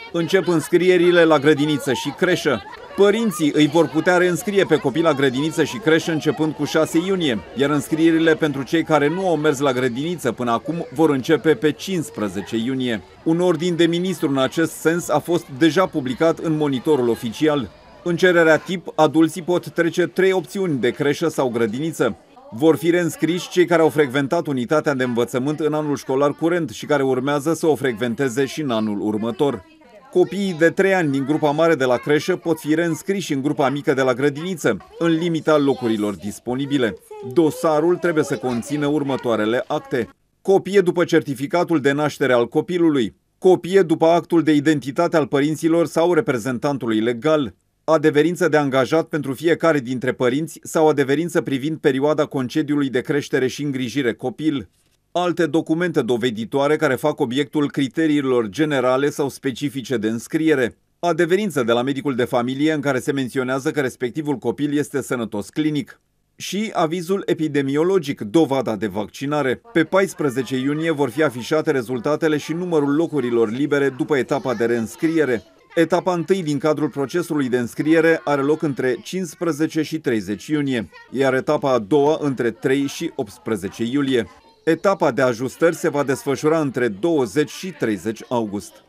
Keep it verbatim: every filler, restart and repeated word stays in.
Încep înscrierile la grădiniță și creșă. Părinții îi vor putea reînscrie pe copii la grădiniță și creșă începând cu șase iunie, iar înscrierile pentru cei care nu au mers la grădiniță până acum vor începe pe cincisprezece iunie. Un ordin de ministru în acest sens a fost deja publicat în Monitorul oficial. În cererea tip, adulții pot trece trei opțiuni de creșă sau grădiniță. Vor fi reînscriși cei care au frecventat unitatea de învățământ în anul școlar curent și care urmează să o frecventeze și în anul următor. Copiii de trei ani din grupa mare de la creșă pot fi reînscriși în grupa mică de la grădiniță, în limita locurilor disponibile. Dosarul trebuie să conțină următoarele acte: copie după certificatul de naștere al copilului, copie după actul de identitate al părinților sau reprezentantului legal, adeverință de angajat pentru fiecare dintre părinți sau adeverință privind perioada concediului de creștere și îngrijire copil, alte documente doveditoare care fac obiectul criteriilor generale sau specifice de înscriere, adeverință de la medicul de familie în care se menționează că respectivul copil este sănătos clinic și avizul epidemiologic, dovada de vaccinare. Pe paisprezece iunie vor fi afișate rezultatele și numărul locurilor libere după etapa de reînscriere. Etapa întâi din cadrul procesului de înscriere are loc între cincisprezece și treizeci iunie, iar etapa a doua între trei și optsprezece iulie. Etapa de ajustări se va desfășura între douăzeci și treizeci august.